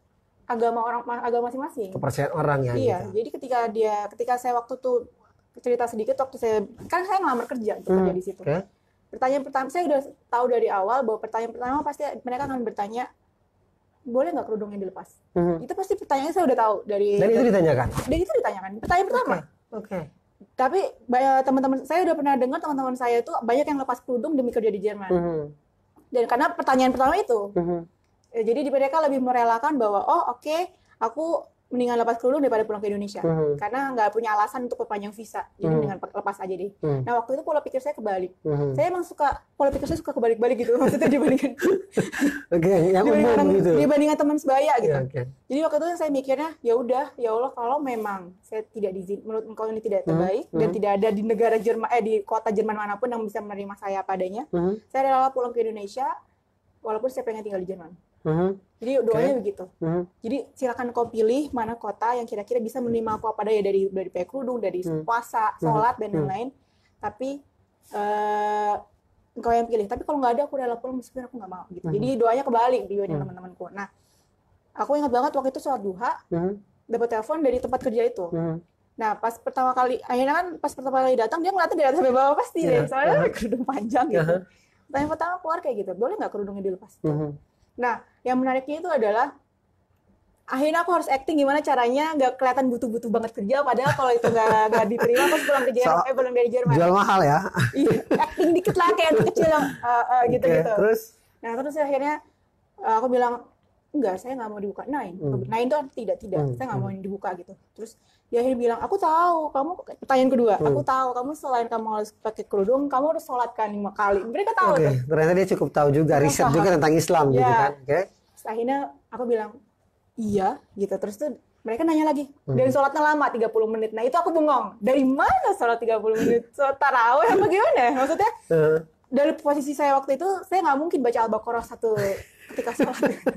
agama masing-masing. Kepercayaan orang ya Iya, gitu. jadi ketika saya waktu tuh cerita sedikit waktu saya ngelamar kerja untuk kerja di situ. Oke. Pertanyaan pertama saya udah tahu dari awal bahwa pertanyaan pertama pasti mereka akan bertanya, boleh nggak kerudungnya dilepas? Itu pasti pertanyaannya saya udah tahu dari. Dan itu ditanyakan. Dan itu ditanyakan. Pertanyaan pertama. Oke. Tapi teman-teman saya udah pernah dengar teman-teman saya itu banyak yang lepas kerudung demi kerja di Jerman. Dan karena pertanyaan pertama itu, jadi mereka lebih merelakan bahwa aku mendingan lepas kerudung daripada pulang ke Indonesia, karena nggak punya alasan untuk perpanjang visa, jadi mendingan lepas aja deh. Nah waktu itu pola pikir saya kebalik. Saya emang pola pikir saya suka kebalik-balik gitu, maksudnya dibandingkan Yang umum gitu. dibandingkan teman sebaya gitu. Iya, oke. Jadi waktu itu saya mikirnya ya udah, ya Allah, kalau memang saya tidak diizin, menurut engkau ini tidak terbaik dan tidak ada di negara Jerman di kota Jerman manapun yang bisa menerima saya padanya, saya rela pulang ke Indonesia walaupun saya pengen tinggal di Jerman. Jadi doanya begitu. Jadi silakan kau pilih mana kota yang kira-kira bisa menerima aku apa adanya, dari pakai kerudung, dari puasa, sholat dan lain-lain. Tapi engkau yang pilih. Tapi kalau nggak ada aku rela pulang, meskipun aku nggak mau gitu. Jadi doanya kebalik dibanding teman-temanku. Nah, aku ingat banget waktu itu sholat duha, dapat telepon dari tempat kerja itu. Nah, pas pertama kali datang dia ngeliatnya dari atas sampai bawah pasti deh, soalnya kerudung panjang gitu. Pertanyaan pertama keluar kayak gitu, boleh nggak kerudungnya dilepas? Nah, yang menariknya itu adalah akhirnya aku harus acting gimana caranya nggak kelihatan butuh-butuh banget kerja, padahal kalau itu nggak diterima pas pulang ke Jerman, pulang dari Jerman. Jual mahal ya. Iya, acting dikit lah kayak anak kecil yang gitu-gitu. Terus? Nah, terus akhirnya aku bilang enggak, saya nggak mau dibuka. Nine itu tidak, saya nggak mau dibuka gitu. Terus dia akhirnya bilang, aku tahu kamu, pertanyaan kedua, aku tahu kamu selain kamu harus pakai kerudung, kamu harus sholat kan 5 kali. Mereka tahu tuh. Ternyata dia cukup tahu juga, riset juga tentang Islam gitu kan. Terus akhirnya aku bilang iya gitu. Terus tuh mereka nanya lagi, dari sholatnya lama 30 menit. Nah itu aku bengong, dari mana sholat 30 menit? Sholat tarawih apa gimana? Maksudnya dari posisi saya waktu itu, saya nggak mungkin baca Al-Baqarah satu ketika sholat.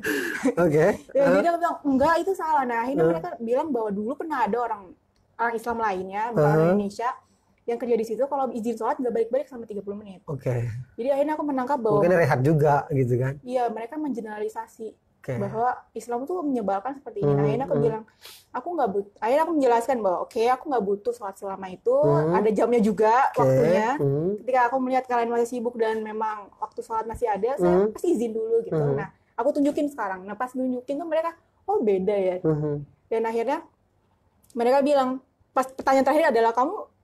Jadi aku bilang, enggak, itu salah. Nah akhirnya mereka bilang bahwa dulu pernah ada orang Islam lainnya, bukan orang Indonesia, yang kerja di situ kalau izin sholat nggak balik-balik sampai 30 menit. Jadi akhirnya aku menangkap bahwa mungkin rehat juga gitu kan. Iya, mereka mengeneralisasi bahwa Islam tuh menyebalkan seperti ini. Nah, akhirnya aku bilang, akhirnya aku menjelaskan bahwa aku nggak butuh sholat selama itu, ada jamnya juga, waktunya. Ketika aku melihat kalian masih sibuk dan memang waktu sholat masih ada, saya pasti izin dulu gitu. Nah, aku tunjukin sekarang. Nah, pas nunjukin tuh mereka, oh beda ya. Dan akhirnya mereka bilang, pas pertanyaan terakhir adalah, kamu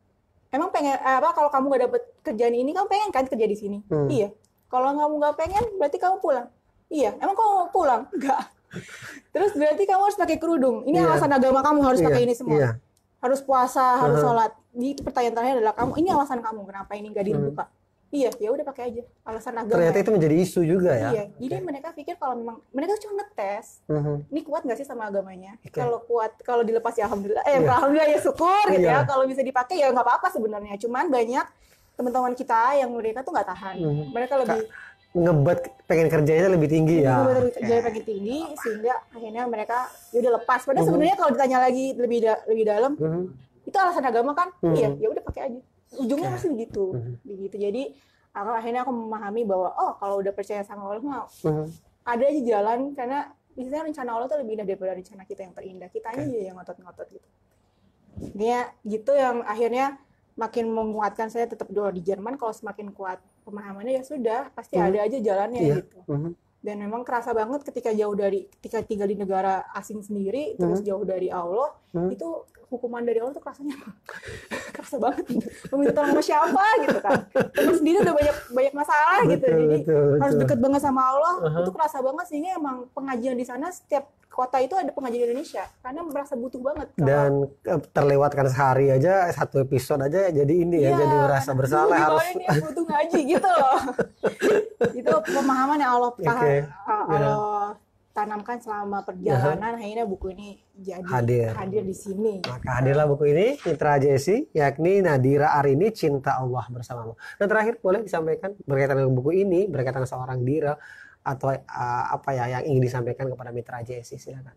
emang pengen apa kalau kamu nggak dapet kerjaan ini kamu pengen kan kerja di sini? Iya. Kalau kamu nggak pengen berarti kamu pulang. Iya. Emang kamu mau pulang? Enggak. Terus berarti kamu harus pakai kerudung. Ini alasan agama kamu harus pakai ini semua. Harus puasa, harus sholat. Jadi pertanyaan terakhir adalah kamu ini alasan kamu kenapa ini nggak dibuka? Iya, ya udah pakai aja alasan agama. Ternyata itu menjadi isu juga ya. Iya, jadi mereka pikir kalau memang mereka cuma ngetes, ini kuat nggak sih sama agamanya? Kalau kuat, kalau dilepas ya alhamdulillah, alhamdulillah ya syukur gitu ya. Kalau bisa dipakai ya nggak apa-apa sebenarnya. Cuman banyak teman-teman kita yang mereka tuh nggak tahan. Mereka lebih ngebat pengen kerjanya lebih tinggi ya. Ngebat kerjanya pengen tinggi sehingga akhirnya mereka ya udah lepas. Padahal sebenarnya kalau ditanya lagi lebih dalam, itu alasan agama kan? Iya, ya udah pakai aja. Ujungnya masih begitu. Jadi akhirnya aku memahami bahwa kalau udah percaya sama Allah mah ada aja jalan, karena biasanya rencana Allah tuh lebih indah daripada rencana kita yang terindah. Kitanya aja yang ngotot-ngotot gitu. Dia gitu yang akhirnya makin menguatkan saya tetap doa di Jerman. Kalau semakin kuat pemahamannya ya sudah pasti ada aja jalannya gitu. Dan memang kerasa banget ketika tinggal di negara asing sendiri terus jauh dari Allah, itu hukuman dari Allah tuh kerasa banget. Meminta tolong sama siapa gitu kan. Terus sendiri udah banyak masalah gitu. Jadi harus deket banget sama Allah. Itu kerasa banget sehingga emang pengajian di sana setiap kota itu ada pengajian Indonesia karena merasa butuh banget. Dan terlewatkan sehari aja satu episode aja jadi ini ya jadi merasa bersalah harus butuh ngaji gitu loh. Itu pemahaman yang Allah tanamkan selama perjalanan. Akhirnya buku ini jadi hadir di sini. Maka hadirlah buku ini Mitra JSI, yakni Nadira Arini, Cinta Allah Bersamamu. Dan terakhir boleh disampaikan berkaitan dengan buku ini, berkaitan dengan seorang Dira atau apa ya yang ingin disampaikan kepada Mitra JSI, silakan.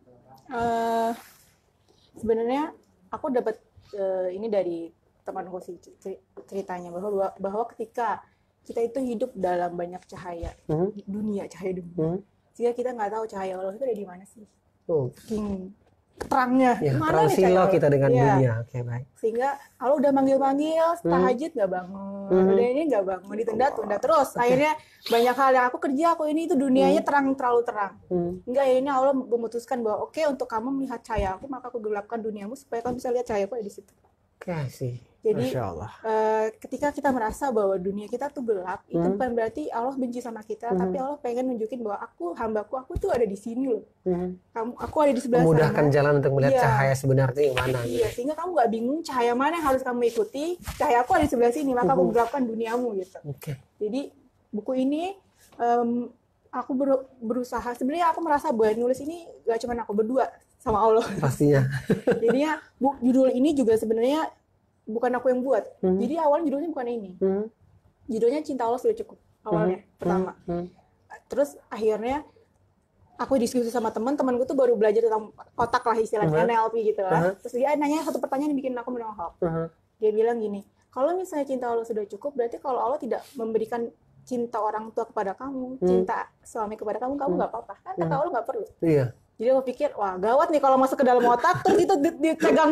Sebenarnya aku dapat ini dari temanku sih ceritanya bahwa ketika kita itu hidup dalam banyak cahaya dunia, sehingga kita nggak tahu cahaya Allah itu ada di mana sih. Terangnya mana nih cahaya kita dengan dunia. Oke, baik. Sehingga Allah udah manggil tahajud nggak bangun, udah ini nggak bangun, ditunda terus. Akhirnya banyak hal yang aku kerja, ini itu dunianya terlalu terang. Enggak, ini Allah memutuskan bahwa oke, untuk kamu melihat cahaya aku, maka aku gelapkan duniamu supaya kamu bisa lihat cahaya aku ada di situ. Oke sih. Jadi ketika kita merasa bahwa dunia kita tuh gelap, itu bukan berarti Allah benci sama kita, tapi Allah pengen nunjukin bahwa hambaku tuh ada di sini loh. Aku ada di sebelah sana. Memudahkan jalan untuk melihat cahaya sebenarnya yang mana. Iya, sehingga kamu nggak bingung cahaya mana yang harus kamu ikuti. Cahaya aku ada di sebelah sini, maka aku gelapkan duniamu gitu. Jadi buku ini aku berusaha. Sebenarnya aku merasa bahwa nulis ini gak cuma aku berdua sama Allah. Pastinya. Jadinya judul ini juga sebenarnya bukan aku yang buat. Jadi awalnya judulnya bukan ini. Judulnya Cinta Allah Sudah Cukup awalnya pertama. Terus akhirnya aku diskusi sama temanku tuh baru belajar tentang otak lah istilahnya NLP gitu lah. Terus dia nanya satu pertanyaan yang bikin aku menohok. Dia bilang gini, kalau misalnya cinta Allah sudah cukup, berarti kalau Allah tidak memberikan cinta orang tua kepada kamu, cinta suami kepada kamu nggak apa-apa. Kan kata Allah nggak perlu. Iya. Jadi aku pikir, wah gawat nih kalau masuk ke dalam otak terus itu dipegang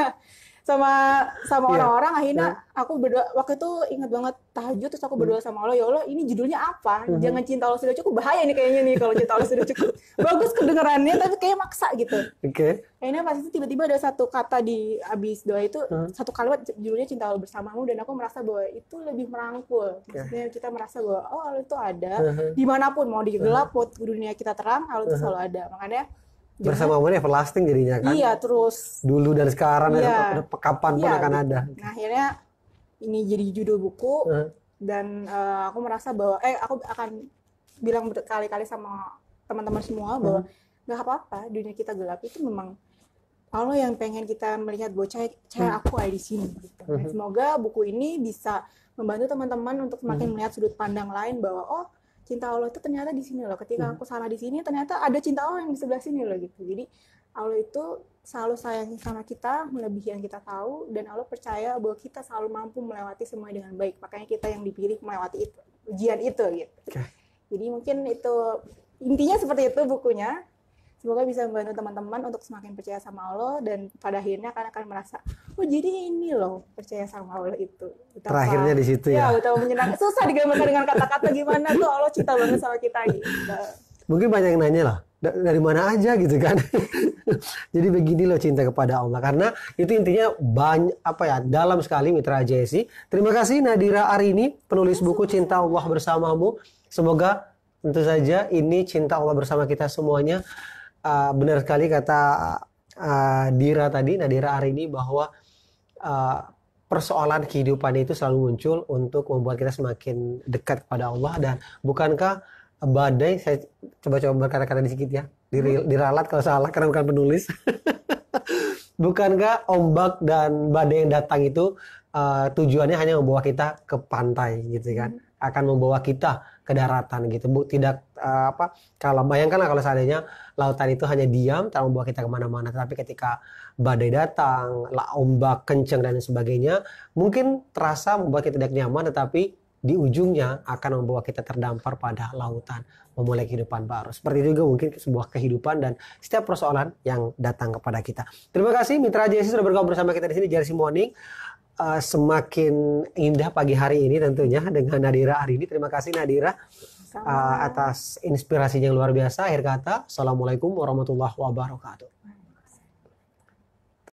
sama orang-orang. Akhirnya aku berdoa, waktu itu ingat banget tahajud, terus aku berdoa sama Allah, ya Allah ini judulnya apa? Jangan Cinta Allah Sudah Cukup, bahaya nih kayaknya nih kalau Cinta Allah Sudah Cukup. Bagus kedengarannya tapi kayak maksa gitu. Akhirnya pas itu tiba-tiba ada satu kata di abis doa itu, satu kalimat judulnya Cinta Allah Bersamamu, dan aku merasa bahwa itu lebih merangkul. Maksudnya kita merasa bahwa Allah itu ada dimanapun, mau di gelap, mau dunia kita terang, Allah itu selalu ada. Makanya bersamamu everlasting jadinya kan. Iya, terus dulu dan sekarang kapan pun akan ada. Nah, akhirnya ini jadi judul buku dan aku merasa bahwa aku akan bilang berkali-kali sama teman-teman semua bahwa nggak apa-apa dunia kita gelap, itu memang Allah yang pengen kita melihat bahwa cahaya aku ada di sini gitu. Dan semoga buku ini bisa membantu teman-teman untuk semakin melihat sudut pandang lain bahwa cinta Allah itu ternyata di sini loh. Ketika aku salah di sini, ternyata ada cinta Allah yang di sebelah sini loh gitu. Jadi Allah itu selalu sayang sama kita, melebihi yang kita tahu, dan Allah percaya bahwa kita selalu mampu melewati semua dengan baik. Makanya kita yang dipilih melewati itu, ujian itu gitu. Jadi mungkin itu intinya seperti itu bukunya. Semoga bisa membantu teman-teman untuk semakin percaya sama Allah, dan pada akhirnya akan merasa, jadi ini loh percaya sama Allah itu. Betapa, terakhirnya di situ ya. Betapa menyenangkan. Susah digambarkan dengan kata-kata gimana tuh Allah cinta banget sama kita gitu. Mungkin banyak yang nanya lah, dari mana aja gitu kan. Jadi begini loh cinta kepada Allah, karena itu intinya banyak dalam sekali mitra JSI. Terima kasih Nadira Arini, penulis buku Cinta Allah Bersamamu. Semoga tentu saja ini cinta Allah bersama kita semuanya. Benar sekali kata Nadira Arini, bahwa persoalan kehidupan itu selalu muncul untuk membuat kita semakin dekat kepada Allah. Dan bukankah badai, saya coba berkata-kata sedikit ya, diralat kalau salah karena bukan penulis. Bukankah ombak dan badai yang datang itu tujuannya hanya membawa kita ke pantai gitu kan, akan membawa kita ke daratan gitu. Tidak kalau bayangkanlah kalau seandainya lautan itu hanya diam, tak membawa kita kemana-mana. Tapi ketika badai datang, ombak kencang dan sebagainya, mungkin terasa membuat kita tidak nyaman, tetapi di ujungnya akan membawa kita terdampar pada lautan, memulai kehidupan baru. Seperti itu juga mungkin sebuah kehidupan dan setiap persoalan yang datang kepada kita. Terima kasih Mitra JSI sudah bergabung bersama kita di sini, JSI Morning. Semakin indah pagi hari ini tentunya dengan Nadira Arini. Terima kasih Nadira atas inspirasinya yang luar biasa. Akhir kata, Assalamualaikum warahmatullahi wabarakatuh.